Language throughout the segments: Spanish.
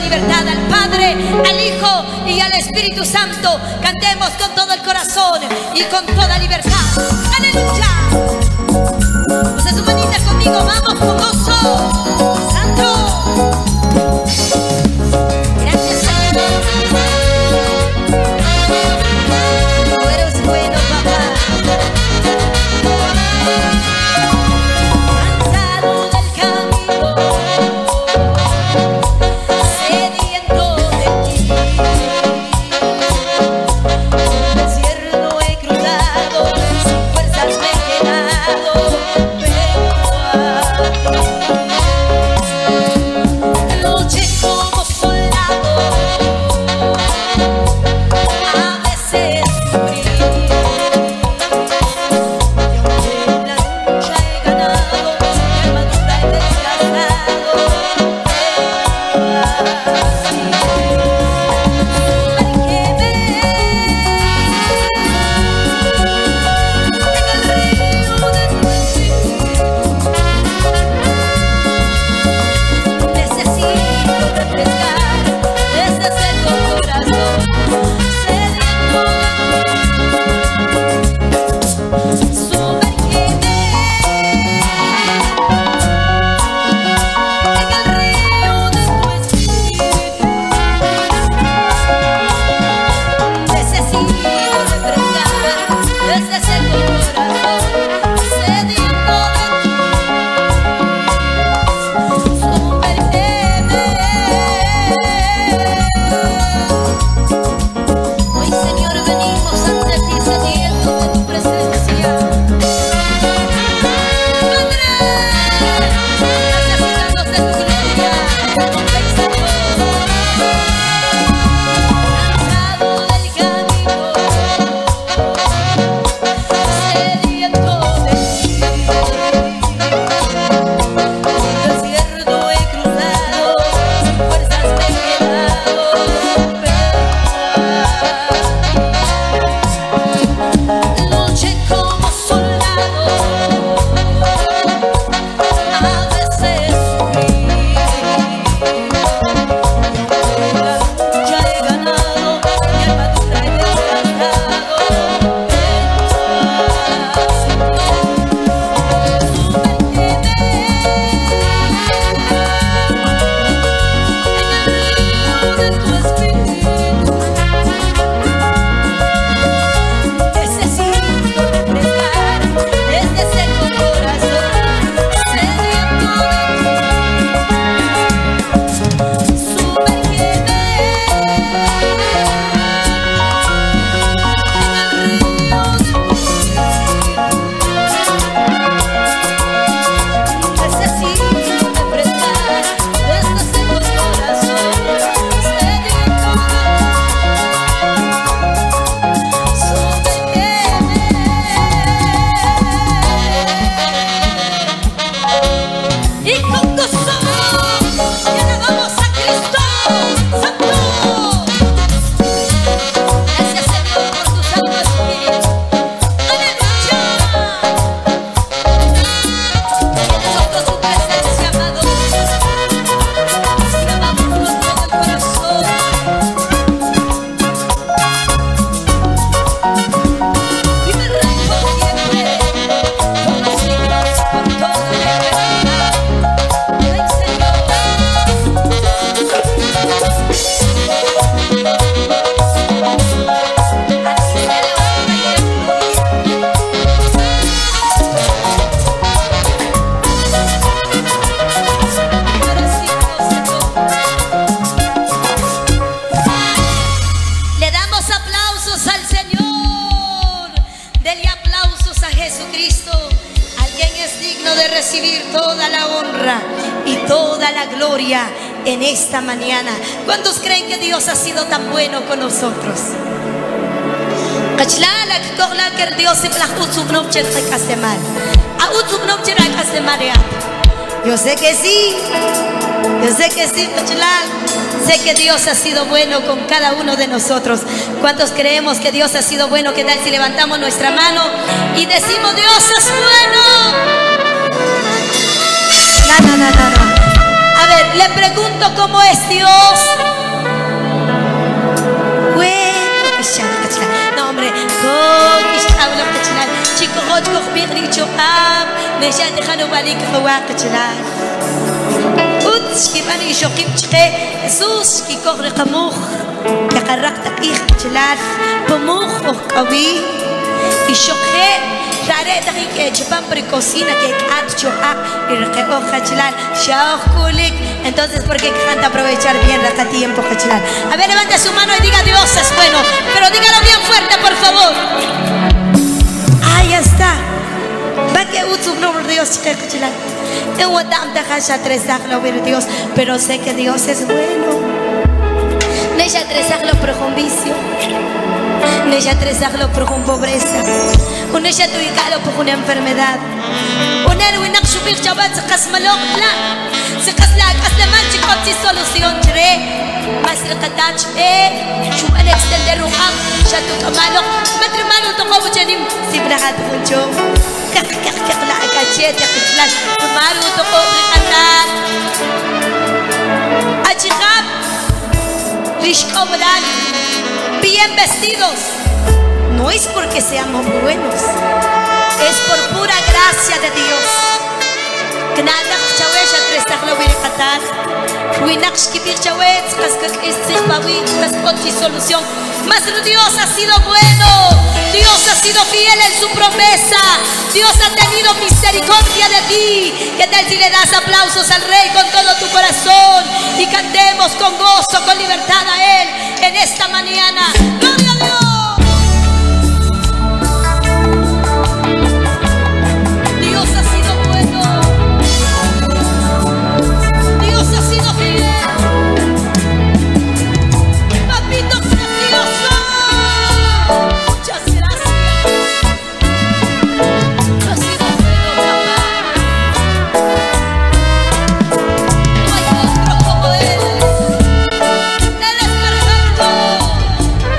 libertad al Padre, al Hijo y al Espíritu Santo. Cantemos con todo el corazón y con toda libertad. ¡Aleluya! Usa su manita conmigo, vamos con gozo. ¡Santo! Gracias, Señor. Tú eres bueno, papá. Cansado del camino, sediento de ti. Un desierto he cruzado, sin fuerzas me he quedado. Luché como soldado, a veces sufrí, y aunque la lucha he ganado, mi armadura he desgastado, vengo así. Sumérgeme en el río de tu espíritu. Necesito refrescar este seco corazón sediento de ti. Sumérgeme en el río de tu espíritu. Necesito refrescar este seco corazón sediento de ti. Hoy, Señor, venimos ante ti sedientos de tu presencia. Padre, necesitamos de tu gloria, compensador. Cansado del camino, sediento de ti. Un desierto he cruzado, sin fuerzas me he quedado. Luché como soldado, a veces sufrí, y aunque la lucha he ganado, mi armadura he desgastado, vengo así. Sumérgeme en el río de tu espíritu. Necesito refrescar este seco corazón sediento de ti. Sumérgeme en el río de tu espíritu. Necesito refrescar este seco corazón sediento de ti. Sumérgeme. Y con gozo y alabamos a Cristo Santo. Gracias, Señor, por tu Santo Espíritu. ¡Aleluya! En nosotros tu presencia, amado. Alabamos con todo el corazón. Y me rezo siempre por los siglos, por toda la eternidad. Ay, Señor. Le damos aplausos al Señor. Dele aplausos a Jesucristo. Alguien es digno de recibir toda la honra y toda la gloria en esta mañana. ¿Cuántos creen que Dios ha sido tan bueno con nosotros? Yo sé que sí. Yo sé que sí, sé que Dios ha sido bueno con cada uno de nosotros. ¿Cuántos creemos que Dios ha sido bueno? ¿Qué tal si levantamos nuestra mano y decimos Dios es bueno? No. A ver, le pregunto cómo es Dios. No, hombre, chico, Jesús, que corre camuj, que caracta chilal, pomoj o kawi, y choque, rare que chupan precocina que choa y requeo chilal, shao kulik. Entonces, ¿por qué canta aprovechar bien hasta tiempo chilal? A ver, levante su mano y diga Dios es bueno, pero dígalo bien fuerte, por favor. Ahí está. Va que uso un nombre de Dios chilal. En Wadam de Hasha Tresaglo, Dios, pero sé que Dios es bueno. Neja Tresaglo por un vicio, Neja Tresaglo por una pobreza, Neja Tuigalo por una enfermedad. Uner Winak Shubir Chabat se casmalok la, se casla, casleman chicot si solución chre, mas el katach Shubal extender ruham, Shatu Kamalok, matrimonio toko buchanim, si brahat puncho. La cachete, Maru tocó cantar. Achikab, Rishkobran, bien vestidos. No es porque seamos buenos, es por pura gracia de Dios. Gnada chawesha tresaglo birkatar, Winaksh kibir chawet, kaskak istikbawit, kaskoti solución. Mas Dios ha sido bueno, Dios ha sido fiel en su promesa, Dios ha tenido misericordia de ti. ¿Qué tal si le das aplausos al Rey con todo tu corazón y cantemos con gozo, con libertad a Él en esta mañana? ¡Gloria a Dios! Dios ha sido bueno, Dios ha sido fiel. Papito precioso, muchas gracias. Tú has sido bueno, papá. No hay otro como Él. Él es perfecto.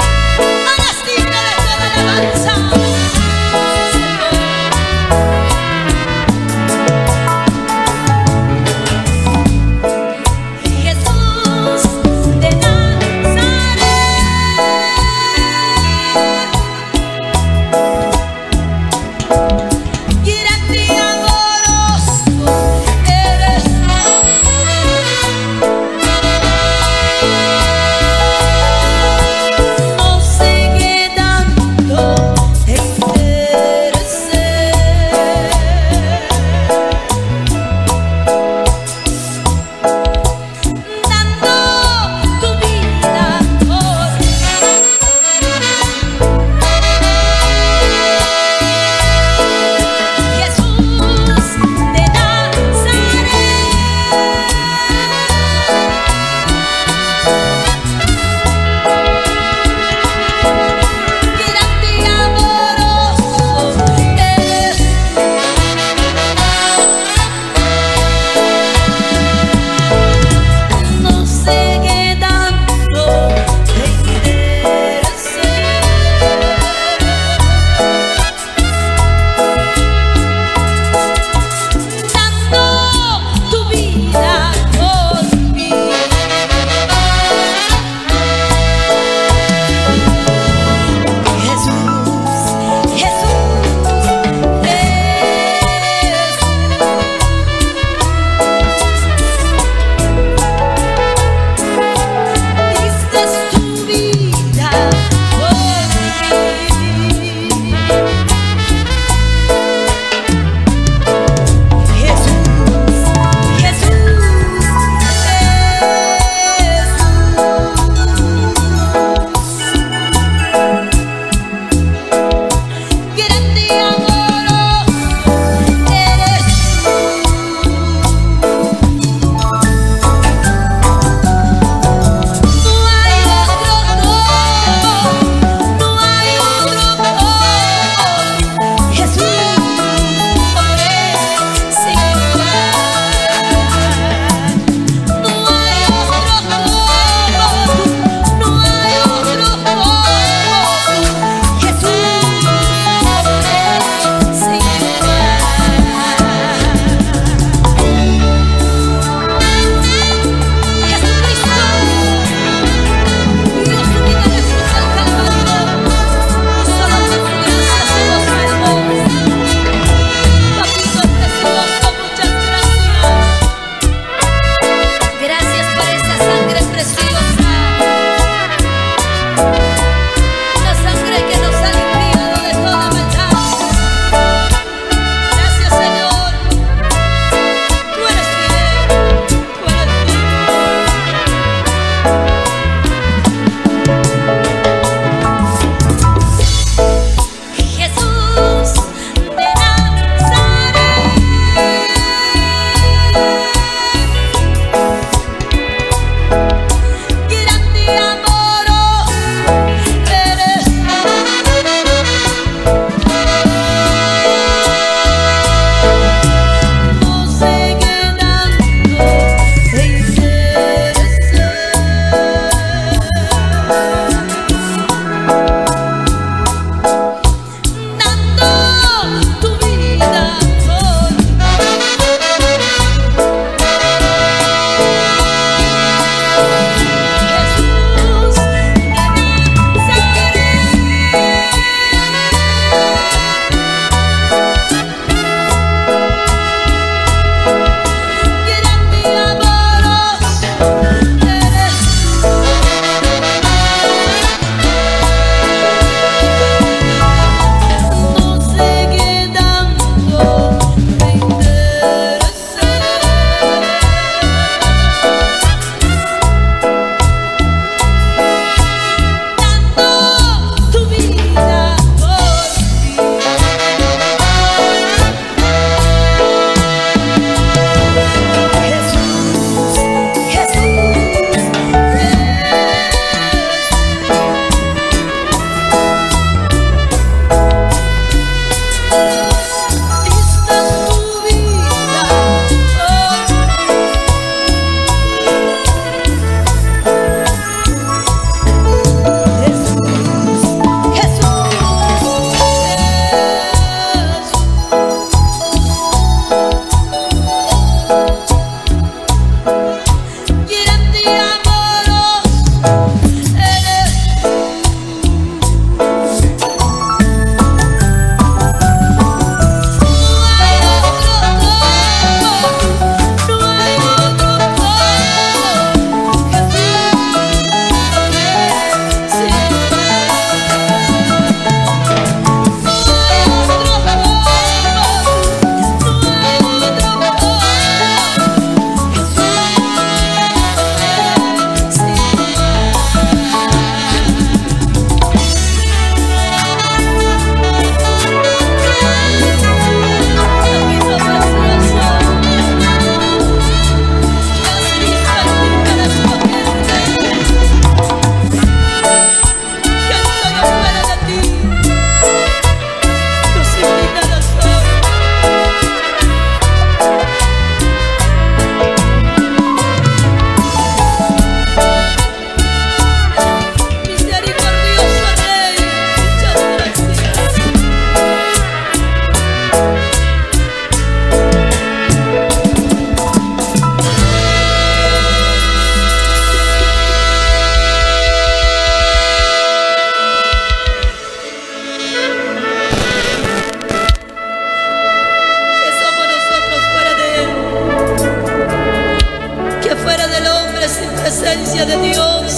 Dios.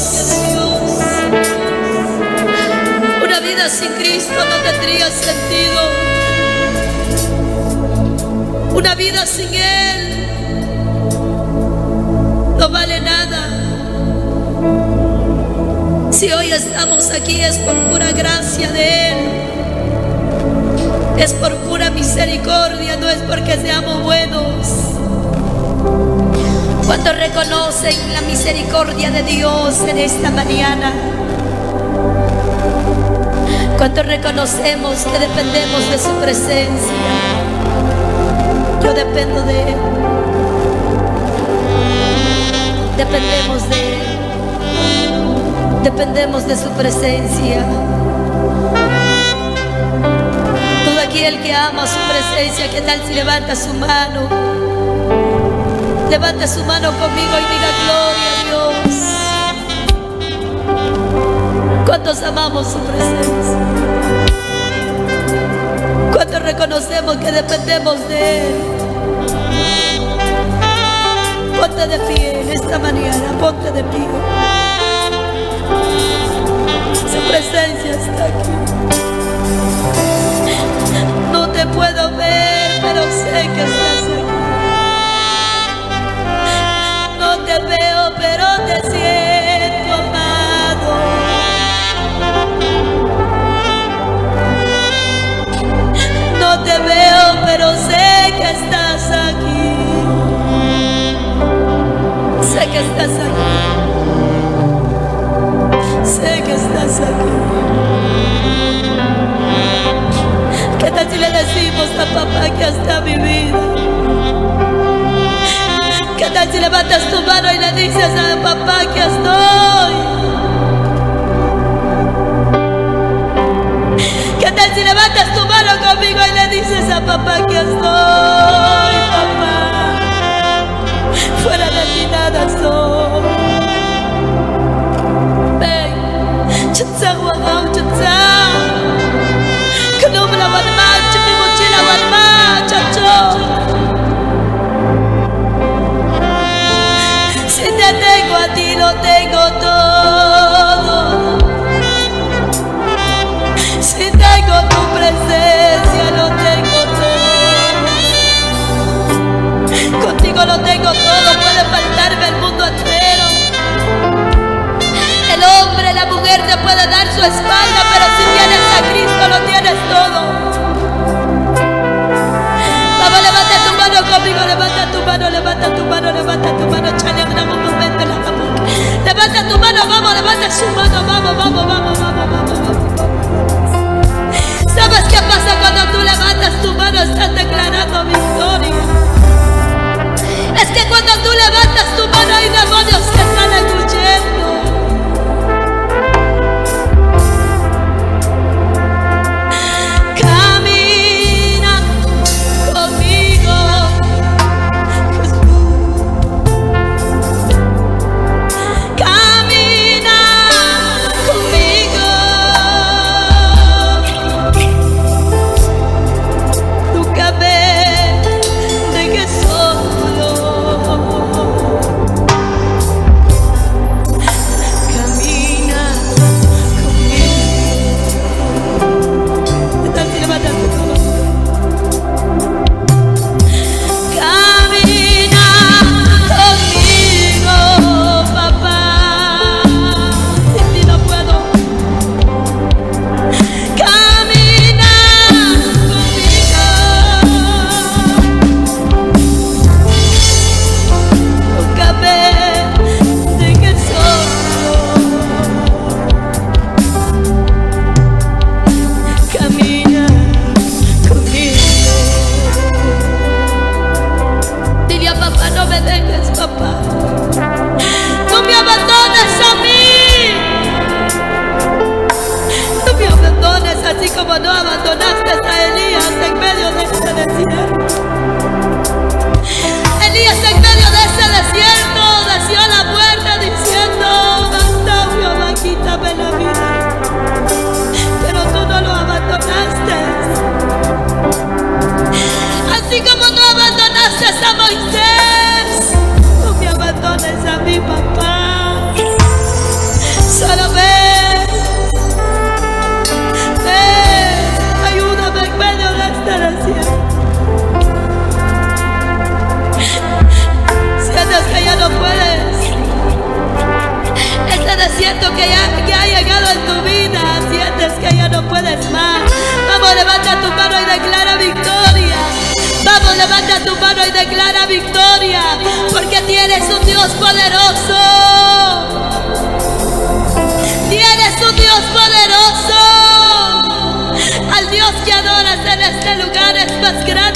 Una vida sin Cristo no tendría sentido. Una vida sin Él no vale nada. Si hoy estamos aquí es por pura gracia de Él, es por pura misericordia, no es porque seamos buenos. ¿Cuántos reconocen la misericordia de Dios en esta mañana? ¿Cuántos reconocemos que dependemos de su presencia? Yo dependo de Él. Dependemos de Él. Dependemos de su presencia. Todo aquel que ama su presencia, ¿qué tal si levanta su mano? Levanta su mano conmigo y diga gloria a Dios. ¿Cuántos amamos su presencia? ¿Cuántos reconocemos que dependemos de Él? Ponte de pie en esta mañana, ponte de pie. Su presencia está aquí. No te puedo ver, pero sé que estás aquí. No te veo, pero te siento amado. No te veo, pero sé que estás aquí. Sé que estás aquí. Sé que estás aquí. ¿Qué tal si le decimos a papá que está mi vida? ¿Qué tal si levantas tu mano y le dices a papá que estoy? ¿Qué tal si levantas tu mano conmigo y le dices a papá que estoy, papá? Fuera de ti nada soy. Ven, chutza guagao, chutza. Que no me la van mal, chumi mochila van mal, chacho. Si te tengo a ti, lo tengo todo. Si tengo tu presencia, lo tengo todo. Contigo lo tengo todo, puede faltarme el mundo entero. El hombre, la mujer te puede dar su espalda, pero si tienes a Cristo, lo tienes todo. Vamos, levanta tu mano conmigo, levanta tu mano, levanta tu mano, levanta tu mano, chale, un momento en la capuca. Levanta tu mano, vamos, levanta su mano, vamos, vamos, vamos, vamos, vamos, vamos. ¿Sabes qué pasa cuando tú levantas tu mano? Estás declarando victoria. Es que cuando tú levantas tu mano hay demonios que están huyendo. Camina conmigo, Jesús. Camina conmigo. Nunca me dejes solo. Camina conmigo. Estás levantando tu mano. Camina conmigo, papá. Sin ti no puedo. Camina conmigo. Nunca me dejes solo. Camina conmigo. Dile a papá, no me dejes, papá. No me abandones a mí. No me abandones así como no abandonaste a Elías en medio de este desierto. Elías en medio de ese desierto deseó la puerta diciendo: basta, Jehová, quítame la vida. Pero tú no lo abandonaste. Así como no abandonaste a Moisés, no me abandones a mi papá. momento que ha llegado en tu vida, sientes que ya no puedes más. Vamos, levanta tu mano y declara victoria. Vamos, levanta tu mano y declara victoria, porque tienes un Dios poderoso. Tienes un Dios poderoso. Al Dios que adoras en este lugar es más grande